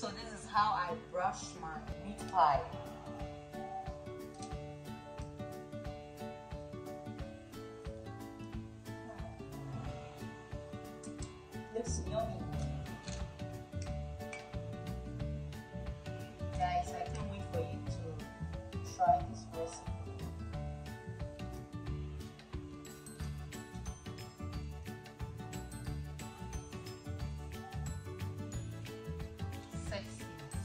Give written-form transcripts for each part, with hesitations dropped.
So this is how I brush my meat pie. Looks yummy. Guys, I can't wait for you to try this recipe. Sexy.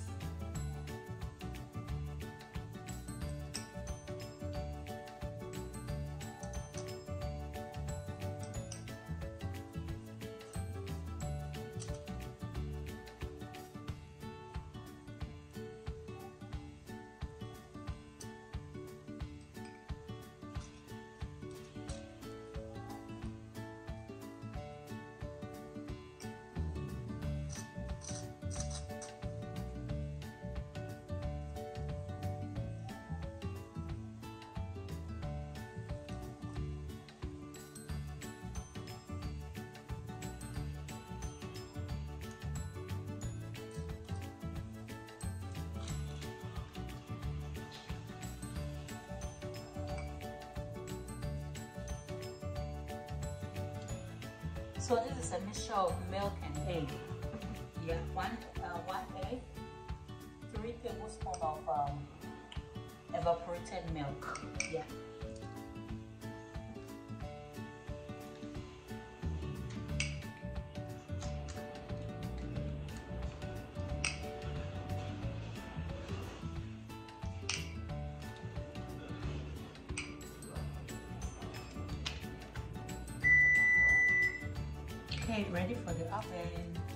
So this is a mixture of milk and egg. Yeah, one egg, 3 tablespoons of evaporated milk. Yeah. Okay, ready for the oven.